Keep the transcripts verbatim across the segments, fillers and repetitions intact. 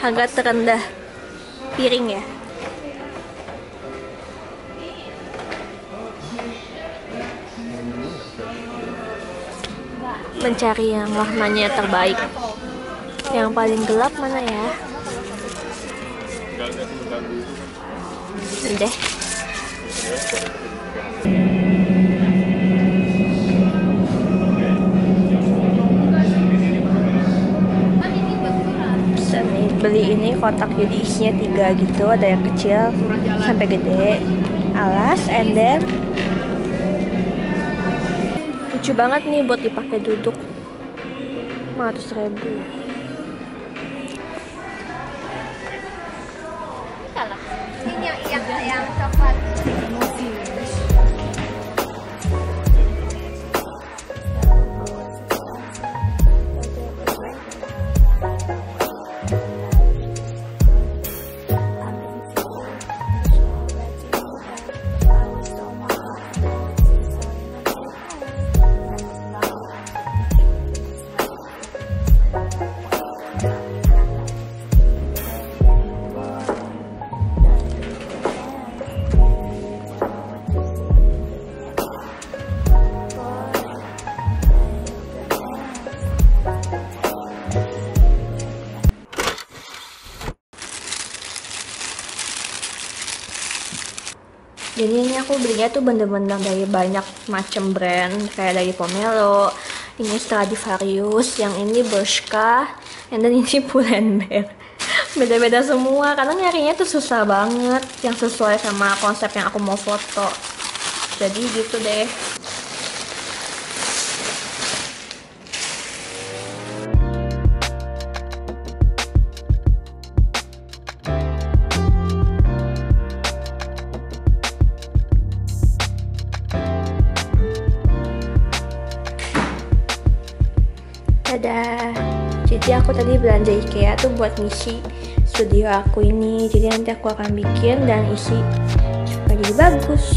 agak terendah piring ya. Mencari yang warnanya terbaik. Yang paling gelap mana ya? Ini deh. Bisa nih beli ini kotak, jadi isinya tiga gitu, ada yang kecil sampai gede, alas, and then lucu banget nih buat dipakai duduk. lima ratus ribu. Salah. Ini yang yang yang coklat. Jadi ini aku belinya tuh bener-bener dari banyak macam brand, kayak dari Pomelo, ini Stradivarius, yang ini Bershka, and then ini Pull&Bear. Beda-beda semua, karena nyarinya tuh susah banget yang sesuai sama konsep yang aku mau foto. Jadi gitu deh. Dadah. Jadi aku tadi belanja IKEA tuh buat ngisi studio aku ini. Jadi nanti aku akan bikin dan isi supaya jadi bagus.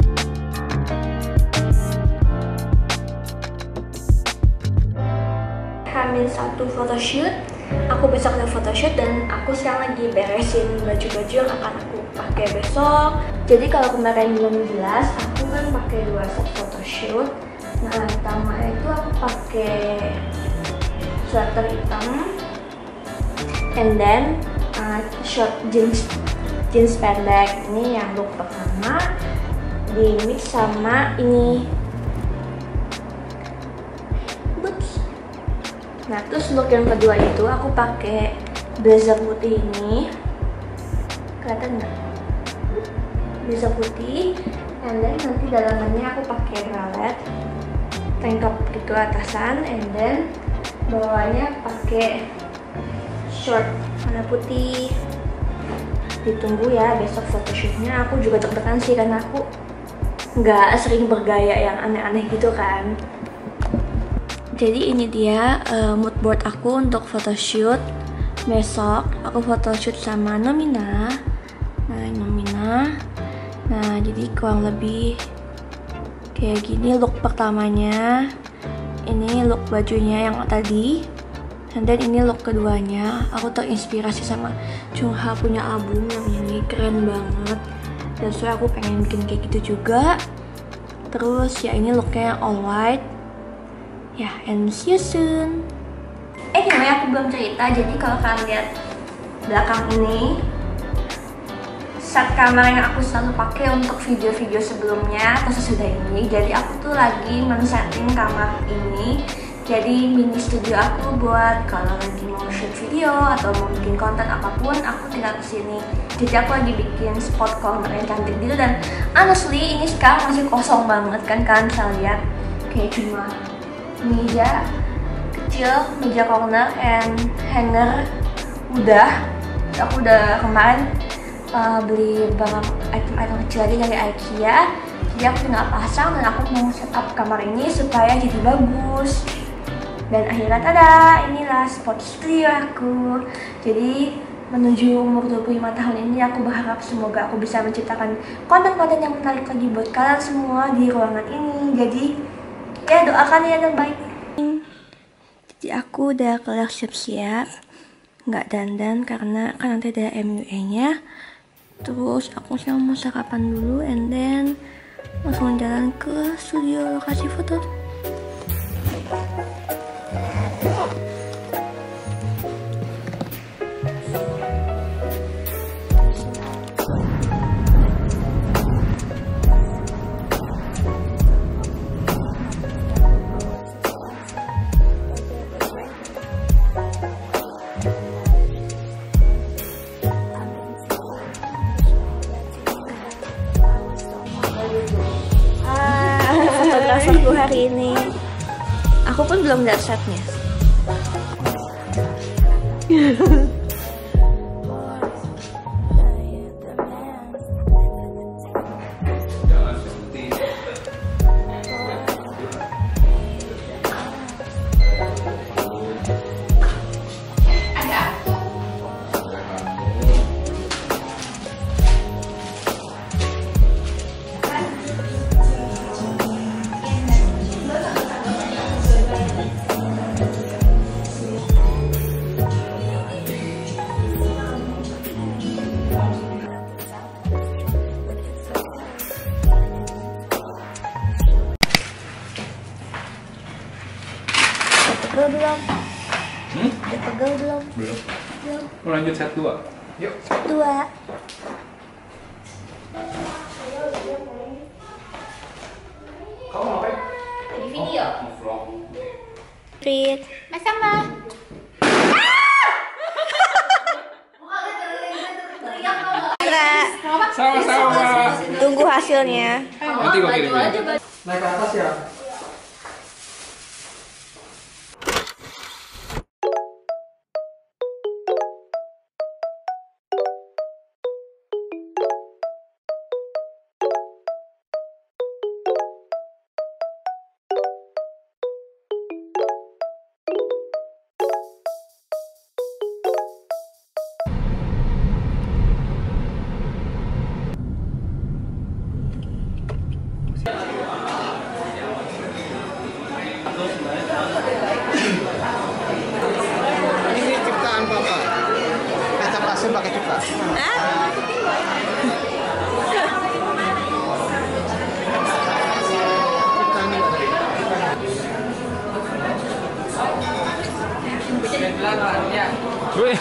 Hamil satu photoshoot. Aku besok ada photoshoot dan aku sekarang lagi beresin baju-baju yang akan aku pakai besok. Jadi kalau kemarin belum jelas, aku kan pakai dua set photoshoot. Nah, pertama itu aku pakai sweater hitam, and then uh, short jeans jeans pendek. Ini yang look pertama, di mix sama ini boots. Nah, terus look yang kedua itu aku pakai blazer putih ini, kelihatan nggak? Blazer putih, and then nanti dalamannya aku pakai bralette, tank top gitu atasan, and then bawahnya pakai short warna putih. Ditunggu ya besok photoshootnya. Aku juga deg-degan sih karena aku nggak sering bergaya yang aneh-aneh gitu kan. Jadi ini dia uh, mood board aku untuk photoshoot besok. Aku photoshoot sama Nomina. Nah, Nomina. Nah, jadi kurang lebih kayak gini look pertamanya. Ini look bajunya yang tadi, dan then ini look keduanya. Aku terinspirasi sama Chungha punya album yang ini, keren banget. Dan so aku pengen bikin kayak gitu juga. Terus ya ini looknya all white. Ya, and see you soon. Eh, gimana aku belum cerita. Jadi kalau kalian lihat belakang ini, set kamera yang aku selalu pakai untuk video-video sebelumnya atau sesudah ini. Jadi aku tuh lagi men-setting kamera ini jadi mini studio aku buat kalau lagi mau shoot video atau mau bikin konten apapun, aku tinggal kesini. Jadi aku lagi bikin spot corner yang cantik gitu, dan honestly ini sekarang masih kosong banget kan, kalian bisa lihat kayak cuma meja kecil, meja corner and hanger udah. Aku udah kemarin Uh, beli beberapa item-item kecil aja dari IKEA. Jadi aku tinggal pasang dan aku mau setup kamar ini supaya jadi bagus. Dan akhirnya tada, inilah spot studio aku. Jadi menuju umur dua puluh lima tahun ini, aku berharap semoga aku bisa menciptakan konten-konten yang menarik lagi buat kalian semua di ruangan ini. Jadi ya doakan ya yang baik. Jadi aku udah kelar siap-siap. nggak dandan karena kan nanti ada M U E-nya. Terus aku siang mau sarapan dulu, and then langsung jalan ke studio lokasi foto. Fotograferku hari ini. Aku pun belum lihat setnya. Pegel belum? Hmm? Udah pegel belum? Belum. Belum. Mau lanjut set dua? Yuk. Dua. Kamu ngapain? Di video. Mau vlog. Rit. Mas sama. Sama-sama. Tunggu hasilnya. Nanti gua kirim. Naik ke atas ya. Ini ciptaan Papa. Kecap asin pakai cuka. Ciptaan juga. Wih.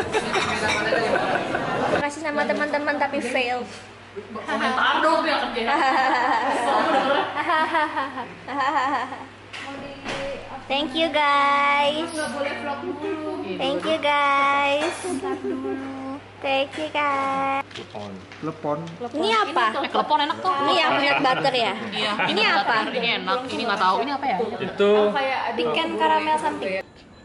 Kasih nama teman-teman tapi fail. Komentar dong biar kerja. Thank you guys. Thank you guys. Thank you guys. Lepon. Ini apa? Eh, kelepon enak tuh. Ini yang peanut butter ya? Iya. Ini apa? Ini enak. Ini nggak tahu. Ini apa ya? Itu Pecan caramel something.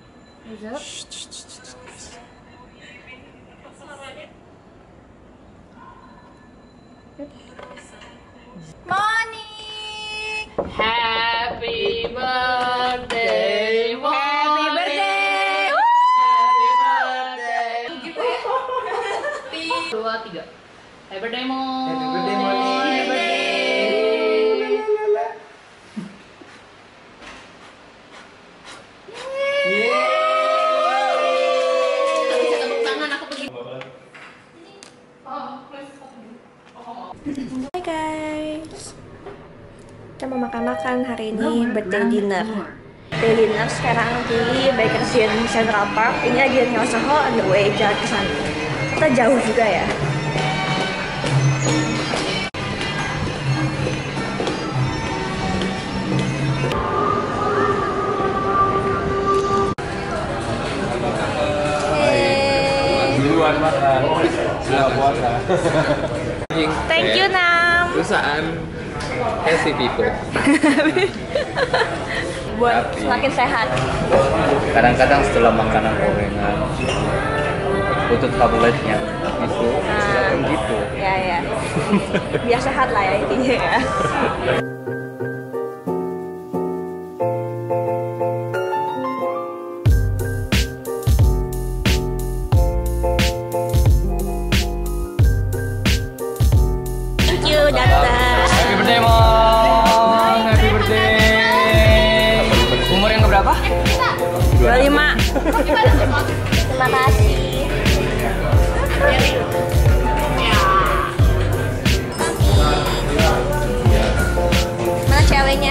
Morning. Happy birthday. Happy birthday. Happy birthday. Dua tiga. Happy birthday Mo. Happy birthday, Moni. Happy birthday. Bisa tepuk tangan aku pergi. Hai guys. Kita mau makan-makan hari ini, birthday dinner. Birthday dinner sekarang di Bakers Inn Central Park. Ini lagi di Soho, on the way jalan ke sana. Kita jauh juga ya. duluan makan. Sudah puasa. Thank you Nam. Perusahaan healthy people. Buat semakin sehat. Kadang-kadang setelah makanan gorengan butuh tabletnya itu Nah. gitu. Ya ya. Biar sehat lah ya intinya ya. Thank you datang. Happy birthday Mon, happy birthday. Umur yang keberapa? dua puluh lima. Terima kasih. Mana ceweknya?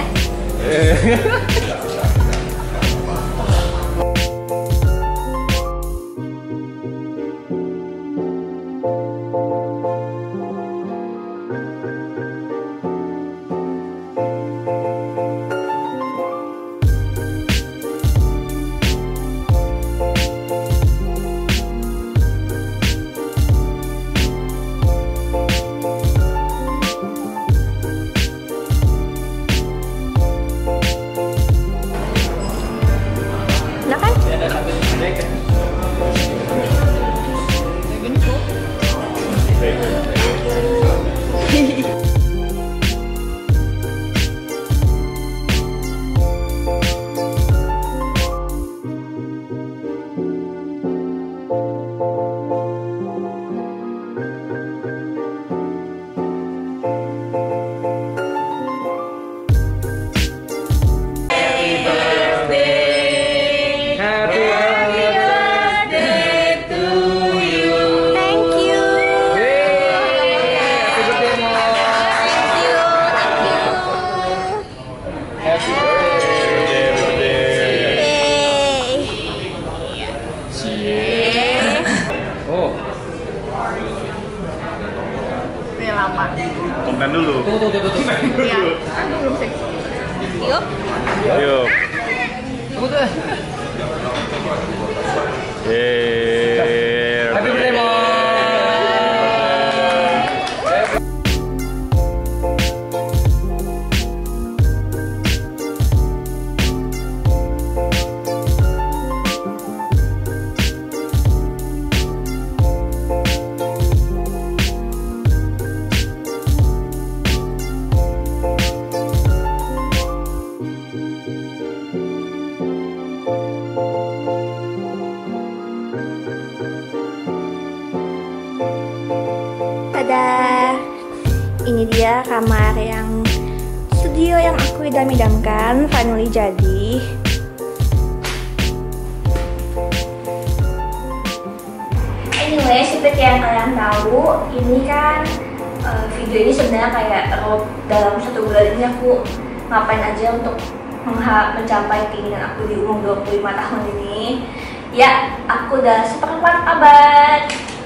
Konten dulu. Tunggu, tunggu, tunggu. Iya, aku belum seksi. Yuk. Yuk. Tunggu tuh. Yeay. Happy birthday, Mom. Tada, ini dia kamar yang studio yang aku idam-idamkan, finally jadi. Anyway, seperti yang kalian tahu, ini kan uh, video ini sebenarnya kayak road dalam satu bulan ini aku ngapain aja untuk mencapai keinginan aku di umur dua puluh lima tahun ini. Ya, aku udah seperempat abad.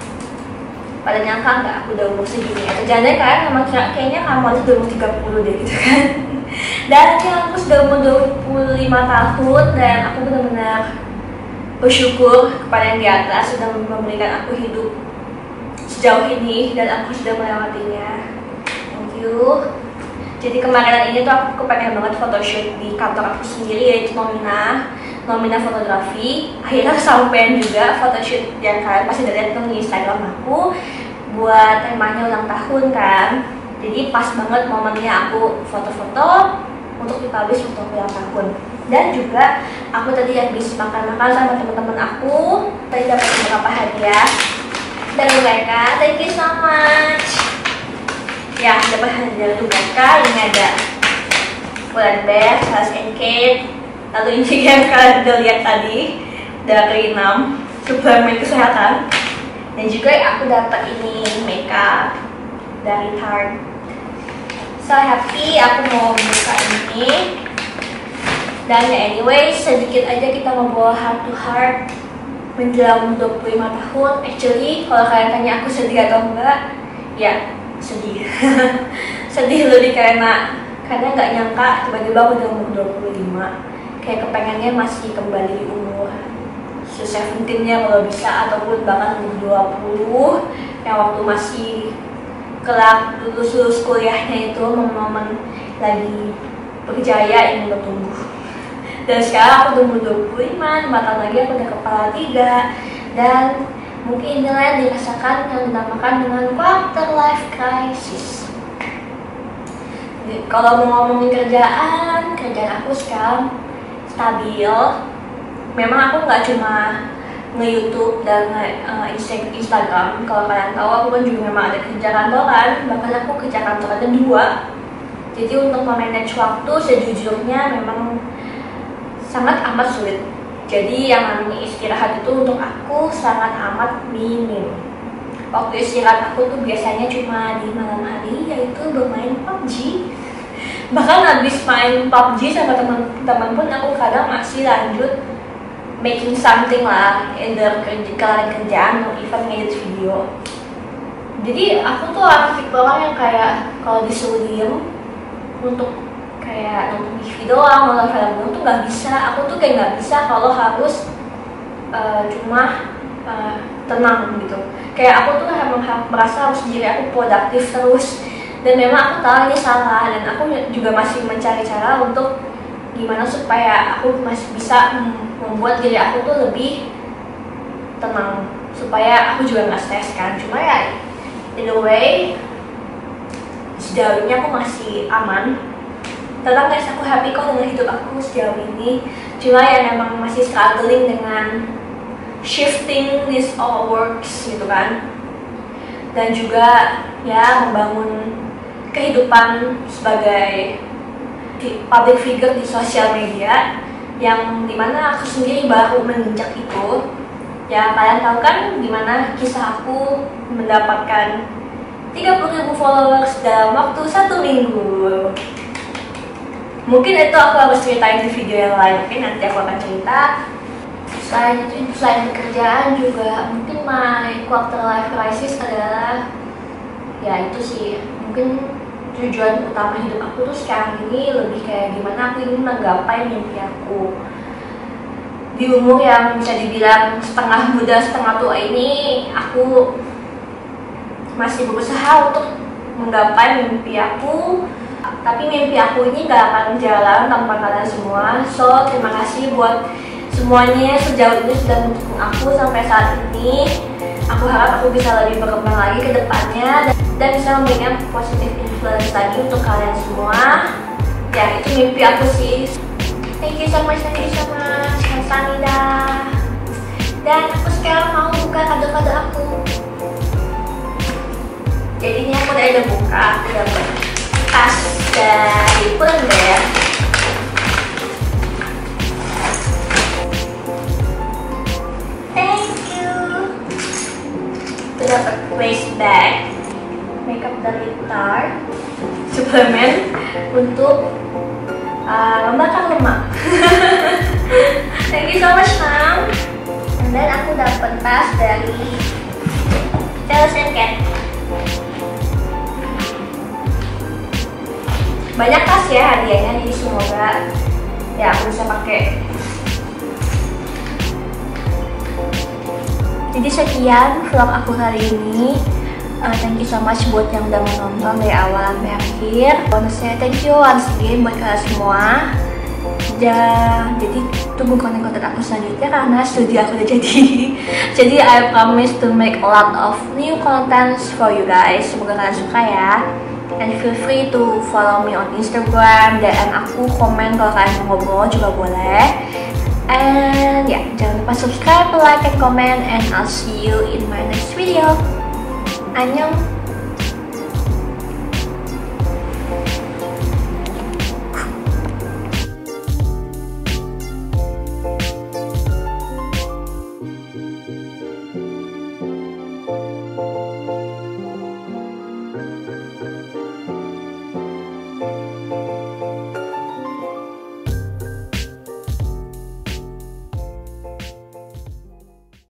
Pada nyangka nggak aku udah umur segini ya. Jangan kalian memang kayaknya kamu aja udah umur tiga puluh deh gitu kan. Dan akhirnya aku sudah umur dua puluh lima tahun dan aku benar-benar bersyukur kepada yang di atas sudah memberikan aku hidup sejauh ini dan aku sudah melewatinya. Thank you. Jadi kemarin ini tuh aku kepengen banget photoshoot di kantor aku sendiri, yaitu Nomina Nomina Fotografi. Akhirnya kesampaian juga photoshoot yang kalian pasti udah lihat tuh di Instagram aku buat temanya ulang tahun kan. Jadi pas banget momennya aku foto-foto untuk dipublish untuk ulang tahun. Dan juga aku tadi habis makan-makan sama teman-teman aku, tadi dapat beberapa hadiah dari mereka. Thank you so much. Ya, dapat hadiah dari mereka. Ini ada Bulan Bear, Salas and Kate. Lalu ini yang kalian udah lihat tadi dari enam suplemen kesehatan. Dan juga aku dapat ini makeup dari Tarte. So happy aku mau buka ini. Dan ya anyway, sedikit aja kita ngobrol heart to heart menjelang dua puluh lima tahun. Actually, kalau kalian tanya aku sedih atau enggak, ya sedih. Sedih lebih karena karena nggak nyangka tiba-tiba aku udah umur dua puluh lima. Kayak kepengennya masih kembali umur seventeennya kalau bisa, ataupun bahkan umur dua puluh yang waktu masih kelak lulus-lulus kuliahnya itu momen-momen lagi berjaya ingin bertumbuh. Dan sekarang aku udah umur dua puluh lima, lima tahun lagi aku udah kepala tiga. Dan mungkin inilah yang dirasakan yang dinamakan dengan quarter life crisis. Kalau mau ngomongin kerjaan, kerjaan aku sekarang stabil. Memang aku nggak cuma nge-YouTube dan nge-Instagram. Kalau kalian tahu, aku kan juga memang ada kerja kantoran. Bahkan aku kerja kantor ada dua. Jadi untuk memanage waktu sejujurnya memang sangat amat sulit. Jadi yang namanya istirahat itu untuk aku sangat amat minim. Waktu istirahat aku tuh biasanya cuma di malam hari, yaitu bermain P U B G. Bahkan habis main P U B G sama teman-teman pun aku kadang masih lanjut making something lah, either kerja kerjaan atau even ngedit video. Jadi aku tuh orang tipe orang yang kayak kalau disuruh diem untuk kayak nonton T V doang, nonton film doang tuh nggak bisa. Aku tuh kayak nggak bisa kalau harus uh, cuma uh, tenang gitu. Kayak aku tuh emang merasa harus diri aku produktif terus. Dan memang aku tahu ini salah, dan aku juga masih mencari cara untuk gimana supaya aku masih bisa membuat diri aku tuh lebih tenang, supaya aku juga nggak stres kan. Cuma ya in a way sejauh ini aku masih aman. Tetap guys, aku happy kok dengan hidup aku sejauh ini. Cuma ya memang masih struggling dengan shifting this all works gitu kan. Dan juga ya membangun kehidupan sebagai public figure di sosial media, yang dimana aku sendiri baru menginjak itu. Ya kalian tahu kan gimana kisah aku mendapatkan tiga puluh ribu followers dalam waktu satu minggu. Mungkin itu aku harus ceritain di video yang lain, mungkin nanti aku akan cerita. Selain itu, selain pekerjaan juga mungkin my quarter life crisis adalah ya itu sih, mungkin tujuan utama hidup aku tuh sekarang ini lebih kayak gimana aku ingin menggapai mimpi aku. Di umur yang bisa dibilang setengah muda setengah tua ini, aku masih berusaha untuk menggapai mimpi aku. Tapi mimpi aku ini gak akan jalan tanpa kalian semua. So terima kasih buat semuanya sejauh ini sudah mendukung aku sampai saat ini. Aku harap aku bisa lebih berkembang lagi ke depannya, dan, dan bisa memberikan positif influence lagi untuk kalian semua. Ya itu mimpi aku sih. Thank you so much, thank you so much, Kamsahamnida. Dan aku sekarang mau buka kado-kado aku. Jadi ini aku udah ada buka, aku dapat tas dari Pull&Bear. Thank you. Aku dapat waist bag, makeup dari Tarte, suplemen untuk Uh, membakar lemak. Thank you so much, Mom. And then aku dapat tas dari Tales and Cat. Banyak tas ya hadiahnya, jadi semoga ya aku bisa pakai. Jadi sekian vlog aku hari ini. Uh, thank you so much buat yang udah menonton dari awal sampai akhir. I wanna say thank you once again buat kalian semua. Ja, jadi tunggu konten-konten aku selanjutnya karena studio aku udah jadi. Jadi I promise to make a lot of new contents for you guys. Semoga kalian suka ya. And feel free to follow me on Instagram, D M aku, komen kalau kalian mau ngobrol juga boleh. And ya, yeah, jangan lupa subscribe, like, and comment, and I'll see you in my next video. 안녕.